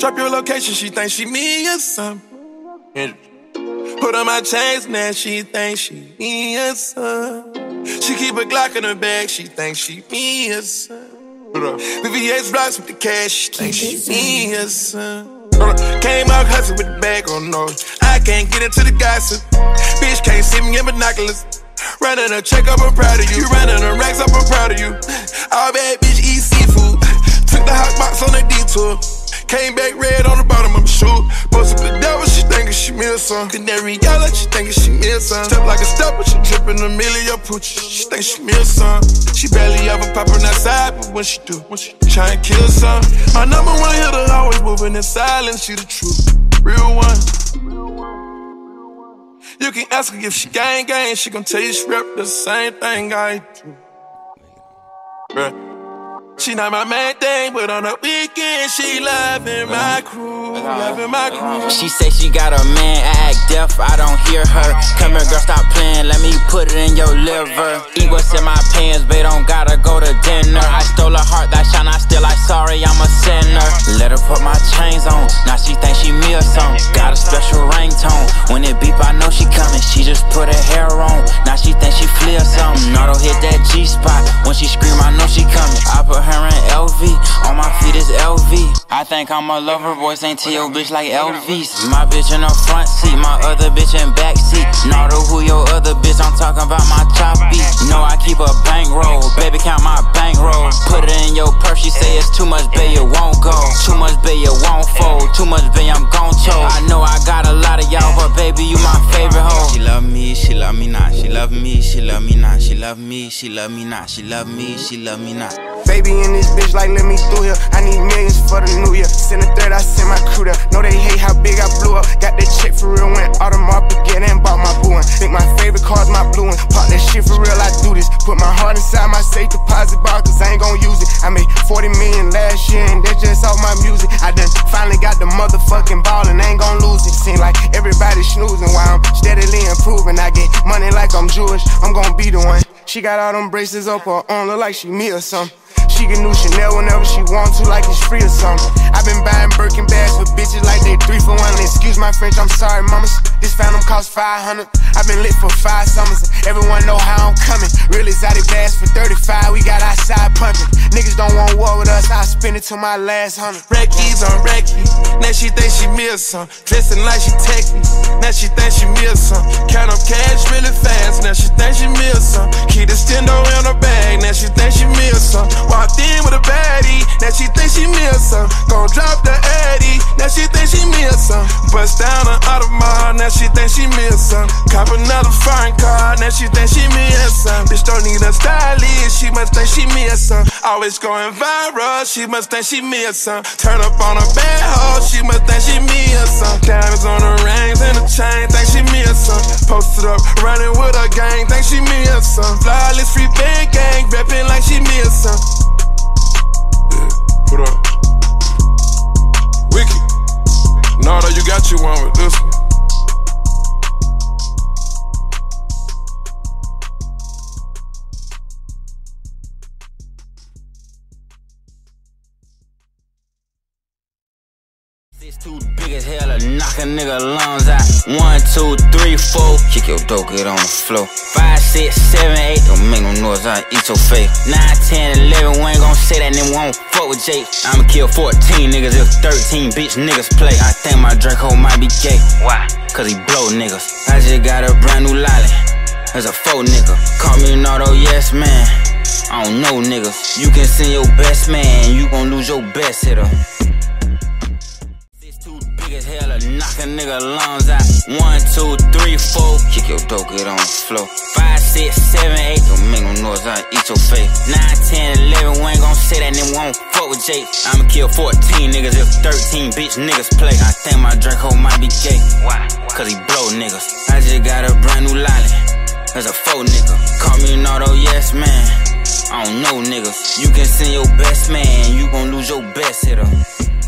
Drop your location, she thinks she me or something. Put on my chains, now she thinks she me or something. She keep a Glock in her bag, she thinks she me or something. VVS blocks with the cash, she thinks she me or something. Came out hustling with the bag on nose. I can't get into the gossip. Bitch can't see me in binoculars. Running a check up, I'm proud of you. Running a racks up, I'm proud of you. All bad bitch eat seafood. Took the hot box on a detour. Came back red on the bottom of my shoe. Posted with the devil, she thinkin' she me or some. Canary yellow, she thinkin' she me or some. Step like a stepper, she drippin' Emilio Pucci. She think she me or some. She barely ever poppin' outside, but when she do, try and kill some. My number one hitter always moving in silence, she the truth, real one. You can ask her if she gang, she gon' tell you she rep the same thing I do. Bruh. She not my main thing, but on the weekend she loving my crew, loving my crew. She say she got a man, I act deaf, I don't hear her. Come here girl, stop playing, let me put it in your liver. Eat what's in my pants, babe, don't gotta go to dinner. I stole her heart, that shine, I still like sorry, I'm a sinner. Let her put my chains on, now she think she me or something. Got a special ringtone, when it beep I know she coming. She just put her hair on, now she think she flee or something. Nardo hit that G-spot, when she scream I know she coming. I put her in LV, on my feet is LV. I think I'm a lover boy, ain't to your bitch like Elvis. My bitch in the front seat, my other bitch in back seat. Nardo, who your other bitch? I'm talking about my choppy. No, I keep a bankroll, baby count my bankroll. Put it in your purse, she say it's too much, babe, it won't go. Too much, babe, it won't fold. Too much, babe, I'm gon' choke. I know I got a lot of y'all, but baby, you my favorite hoe. She love me, she love me not. She love me, she love me not. She love me, she love me not. She love me, she love me not. Baby in this bitch like let me through here. I need millions for the new year. Send a third, I send my crew there. Know they hate how big I blew up. Got that check for real, went Audemars Piguet and bought my blue one. Think my favorite car's my blue one. Pop that shit for real, I do this. Put my heart inside my safe deposit box, cause I ain't gon' use it. I made 40 million last year and that's just off my music. I done finally got the motherfucking ball and ain't gon' lose it. Seem like everybody snoozing while I'm steadily improving. I get money like I'm Jewish, I'm gon' be the one. She got all them braces up her arm, look like she me or something. She get new Chanel whenever she want to, like it's free or something. I been buying Birkin bags for bitches like they 3 for 1. Excuse my French, I'm sorry, mamas. This Phantom cost 500. I been lit for 5 summers. Everyone know how I'm coming. Real exotic bags for 35. We got outside pumping. Niggas don't want war with us. I spend it till my last 100. Reckies on Recky. Now she think she me or something. Dressing like she techie. Now she think she me or something. Count up cash really fast. Now she think she me or something. Keep the stendo in her bag. Now she think she me or something. Walked in with a baddie, now she think she me or something. Gon' drop the Addy, now she think she me or something. Bust down an Audemars, now she think she me or something. Cop another foreign car, now she think she me or something. Bitch don't need a stylist, she must think she me or something. Always going viral, she must think she me or something. Turn up on a bad hoe, she must think she me or something. Diamonds on her rings and a chain, think she me or something. Posted up, running with a gang, think she me or something. Flawless free band gang, reppin' like she me or something. Put up Wick. Nardo, you got you one with this one. It's too big as hell to knock a nigga lungs out. 1, 2, 3, 4. Kick your dope, get on the floor. 5, 6, 7, 8. Don't make no noise, I eat your face. 9, 10, 11. We ain't gon' say that, then we won't fuck with Jake. I'ma kill 14 niggas if 13 bitch niggas play. I think my Draco might be gay. Why? Cause he blow niggas. I just got a brand new lolly. There's a faux nigga. Call me Nardo, yes man. I don't know niggas. You can send your best man, you gon' lose your best hitter. As hell to knock a nigga lungs out. 1, 2, 3, 4. Kick your dope, get on the floor. 5, 6, 7, 8. Don't make no noise, I eat your face. 9, 10, 11. We ain't gon' say that, then we won't fuck with Jake. I'ma kill 14 niggas if 13 bitch niggas play. I think my Draco might be gay. Why? Cause he blow niggas. I just got a brand new lolly. There's a faux nigga. Call me Nardo, yes man. I don't know niggas. You can send your best man, you gon' lose your best hitter.